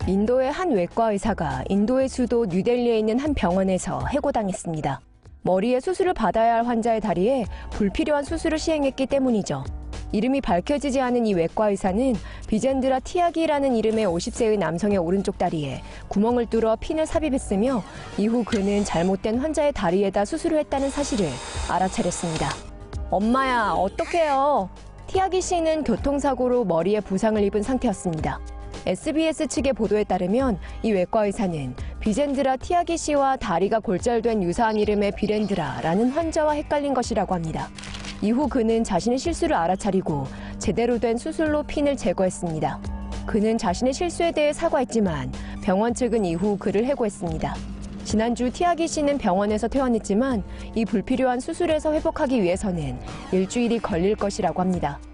인도의 한 외과 의사가 인도의 수도 뉴델리에 있는 한 병원에서 해고당했습니다. 머리에 수술을 받아야 할 환자의 다리에 불필요한 수술을 시행했기 때문이죠. 이름이 밝혀지지 않은 이 외과 의사는 비젠드라 티아기라는 이름의 50세의 남성의 오른쪽 다리에 구멍을 뚫어 핀을 삽입했으며 이후 그는 잘못된 환자의 다리에다 수술을 했다는 사실을 알아차렸습니다. 엄마야, 어떡해요? 티아기 씨는 교통사고로 머리에 부상을 입은 상태였습니다. SBS 측의 보도에 따르면 이 외과 의사는 비젠드라 티아기 씨와 다리가 골절된 유사한 이름의 비렌드라라는 환자와 헷갈린 것이라고 합니다. 이후 그는 자신의 실수를 알아차리고 제대로 된 수술로 핀을 제거했습니다. 그는 자신의 실수에 대해 사과했지만 병원 측은 이후 그를 해고했습니다. 지난주 티아기 씨는 병원에서 퇴원했지만 이 불필요한 수술에서 회복하기 위해서는 일주일이 걸릴 것이라고 합니다.